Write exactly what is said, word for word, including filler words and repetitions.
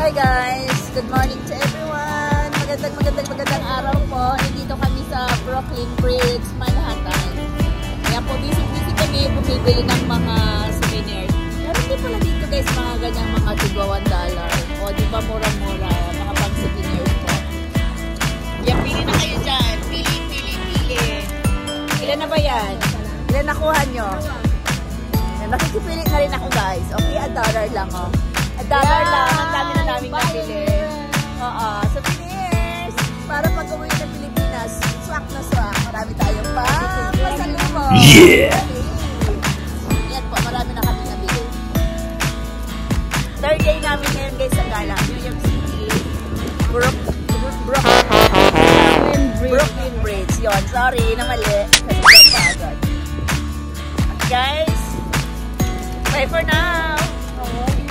Hi guys! Good morning to everyone! Magandang magandang magandang araw po. Nandito kami sa Brooklyn Bridge, Manhattan. Kaya po busy-busy kami bumibili ng mga souvenirs. Pero hindi pala dito guys mga ganyang mga tigwa one dollar. O di ba mura-mura mga pang souvenirs po. Kaya pili na kayo dyan. Pili, pili, pili. Ilan na ba yan? Ilan nakuha nyo? Nakikipili na rin ako guys. Okay, a dollar lang oh. A dollar yeah, lang. Ang dami na naming nabili. Oo. Souvenirs. Para pag uwi ng Pilipinas, swak na swak. Marami tayong pa. Masalubong. Yeah! Okay. Yan po. Marami na kami nabili. Third day namin ngayon guys sa gala. New York City. Brook, Brook, Brooklyn Bridge. Brooklyn Bridge. Yun. Sorry na mali. Kasi pa agad. Guys. Bye for now.